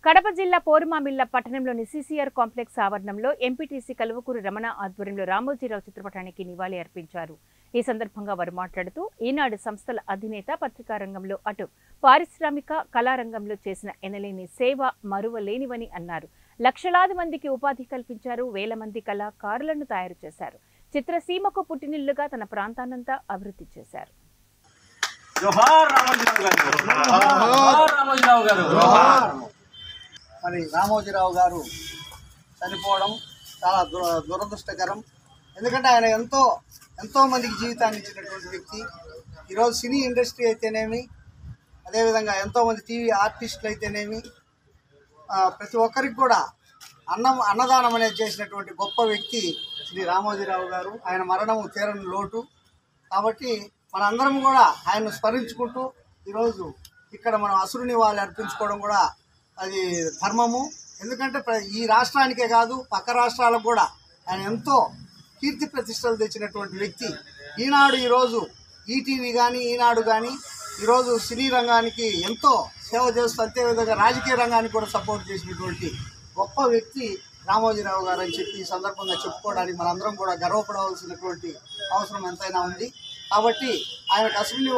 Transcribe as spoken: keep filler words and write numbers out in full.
కడప జిల్లా పోరుమామిళ్ల పట్టణంలోని CCR complex ఆవరణంలో ఎంపీటీసీ కల్వకూరి రమణ ఆధ్వర్యంలో రామోజీరావు చిత్రపటానికి నివాళి అర్పించారు. ఈ సందర్భంగా వారు మాట్లాడుతూ ఈనాడు సంస్థల అధినేత పత్రికా రంగంలో అటు పారిశ్రామిక కళారంగంలో చేసిన ఎనలేని సేవ మరువలేనివని అన్నారు. లక్షలాది మందికి ఉపాధి కల్పించారు. వేల మంది కళాకారులను తయారు చేశారు. చిత్రసీమకు పుట్టినిల్లుగా తన ప్రాంతాన్నంతా అభివృద్ధి చేశారు. మరి రామోజీరావు గారు చనిపోవడం చాలా దురదృష్టకరం. ఎందుకంటే ఆయన ఎంతో ఎంతో మందికి జీవితాన్ని ఇచ్చినటువంటి వ్యక్తి. ఈరోజు సినీ ఇండస్ట్రీ అయితేనేమి, అదేవిధంగా ఎంతోమంది టీవీ ఆర్టిస్టులు అయితేనేమి, ప్రతి ఒక్కరికి కూడా అన్నం అన్నదానం అనేది చేసినటువంటి గొప్ప వ్యక్తి శ్రీ రామోజీరావు గారు. ఆయన మరణం తీరని లోటు. కాబట్టి మనందరం కూడా ఆయన్ను స్మరించుకుంటూ ఈరోజు ఇక్కడ మనం అసురుని వాళ్ళు అర్పించుకోవడం కూడా అది ధర్మము. ఎందుకంటే ఈ రాష్ట్రానికే కాదు పక్క రాష్ట్రాలకు కూడా ఆయన ఎంతో కీర్తి ప్రతిష్టలు తెచ్చినటువంటి వ్యక్తి. ఈనాడు ఈరోజు ఈటీవీ కానీ ఈనాడు కానీ ఈరోజు సినీ రంగానికి ఎంతో సేవ చేస్తూ అంతేవిధంగా రాజకీయ రంగానికి కూడా సపోర్ట్ చేసినటువంటి గొప్ప వ్యక్తి రామోజీరావు గారు అని చెప్పి ఈ సందర్భంగా చెప్పుకోవడానికి మనందరం కూడా గర్వపడవలసినటువంటి అవసరం ఎంతైనా ఉంది. కాబట్టి ఆయన అసలు